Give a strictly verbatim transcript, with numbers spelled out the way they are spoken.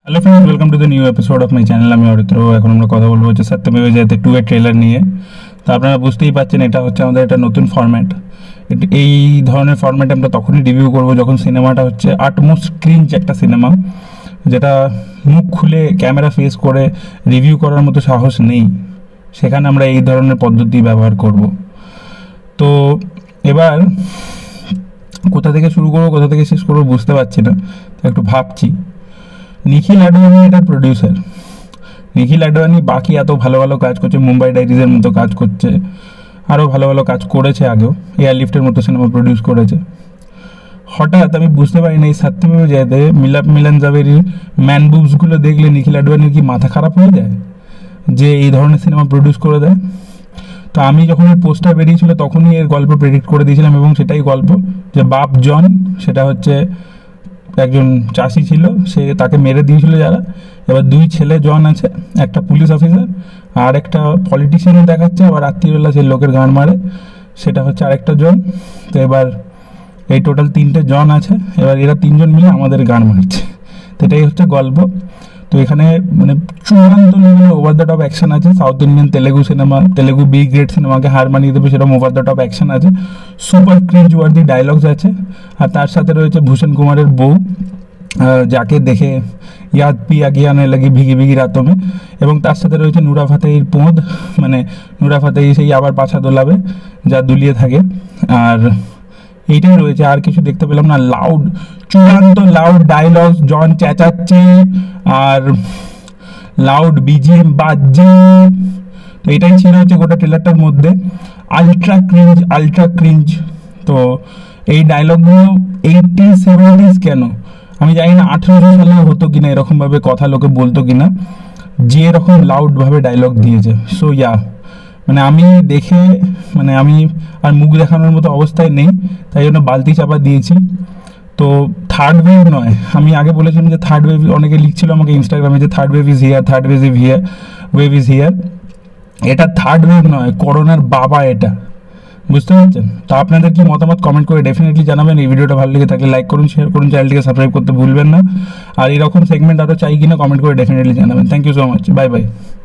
Hello friends, welcome to the new episode of my channel. আমি অরিত্র। এখন আমরা কথা বলবো হচ্ছে সত্যমেব জয়তে টু এর ট্রেলার নিয়ে। তো আপনারা বুঝতেই পারছেন এটা হচ্ছে আমাদের একটা নতুন ফরম্যাট। এই ধরনের ফরম্যাট আমরা তখনই রিভিউ করব যখন সিনেমাটা হচ্ছে আটমোস্ট ক্রিঞ্জ একটা সিনেমা, যেটা মুখ খুলে ক্যামেরা ফেস করে রিভিউ করার মতো সাহস নেই, সেখানে আমরা এই ধরনের পদ্ধতি ব্যবহার করব। তো এবার কোথা থেকে শুরু করবো কোথা থেকে শেষ করবো বুঝতে পারছি না, তো একটু ভাবছি। নিখিল আডবাণী এটা প্রডিউসার। নিখিল আডবাণী বাকি এত ভালো ভালো কাজ করছে, মুম্বাই ডায়েরিজের মতো কাজ করছে, আরও ভালো ভালো কাজ করেছে, আগেও এয়ারলিফটের মতো সিনেমা প্রডিউস করেছে। হঠাৎ আমি বুঝতে পারি না এই সত্যমেব জয়তে মিলাপ মিলন জাভেরির ম্যান বুবসগুলো দেখলে নিখিল আডবাণীর কি মাথা খারাপ হয়ে যায় যে এই ধরনের সিনেমা প্রডিউস করে দেয়। তো আমি যখন এর পোস্টার বেরিয়েছিল তখনই এর গল্প প্রেডিক্ট করে দিয়েছিলাম, এবং সেটাই গল্প যে বাপ জন, সেটা হচ্ছে একজন চাষি ছিল, সে তাকে মেরে দিয়েছিল যারা। এবার দুই ছেলে জন আছে, একটা পুলিশ অফিসার আর একটা পলিটিশিয়ানও দেখাচ্ছে, আবার রাত্রিবেলা সে লোকের গান মারে, সেটা হচ্ছে আরেকটা জন। তো এবার এই টোটাল তিনটে জন আছে, এবার এরা তিনজন মিলে আমাদের গান মারছে। তো এটাই হচ্ছে গল্প। তো এখানে মানে চূড়ান্ত লেভেলে ওভার দ্য টপ অ্যাকশন আছে। South Indian Telugu cinema, Telugu B grade সিনেমাকে হার মানিয়ে দেবে সেরকম ওভার দ্য টপ অ্যাকশন আছে, সুপার ক্রিঞ্জ ওয়ার্দি ডায়লগস আছে। আর তার সাথে রয়েছে ভূষণ কুমারের বউ, যাকে দেখে ইয়াদ পিয়া গিয়ানে লাগে ভিগি ভিগি রাতমে, এবং তার সাথে রয়েছে নুরা ফাতেহির পোঁদ, মানে নুরা ফাতেহি সেই আবার পাছা দোলাবে যা দুলিয়ে থাকে। আর এইটাই রয়েছে, আর কিছু দেখতে পেলাম না। লাউড, চূড়ান্ত লাউড ডায়লগস, জন চেঁচাচ্ছে আর লাউড বিজিএম বাজছে। তো এটাই ছিল হচ্ছে গোটা ট্রেলারটার মধ্যে। Ultra cringe, ultra cringe. তো এই ডায়লগগুলো এইটি সেভেন্টিজ কেন আমি জানি না, আঠেরোশো সালে হতো কিনা এরকমভাবে কথা লোকে বলতো কিনা, যে এরকম লাউডভাবে ডায়লগ দিয়েছে। সো ইয়া, মানে আমি দেখে মানে আমি আর মুখ দেখানোর মতো অবস্থায় নেই, তাই জন্য বালতি চাপা দিয়েছি। তো থার্ড ওয়েভ নয়, আমি আগে বলেছিলাম যে থার্ড ওয়েভ, অনেকে লিখছিল আমাকে ইনস্টাগ্রামে যে third wave is here, third wave is here, wave is here. এটা থার্ড ওয়েভ নয়, করোনার বাবা এটা, বুঝতে পারছেন? তো আপনাদের কি মতামত কমেন্ট করে ডেফিনেটলি জানাবেন। এই ভিডিওটা ভালো লেগে থাকলে লাইক করুন, শেয়ার করুন, চ্যানেলটিকে সাবস্ক্রাইব করতে ভুলবেন না। আর এরকম সেগমেন্ট আরও চাই কিনা কমেন্ট করে ডেফিনেটলি জানাবেন। Thank you so much, bye by.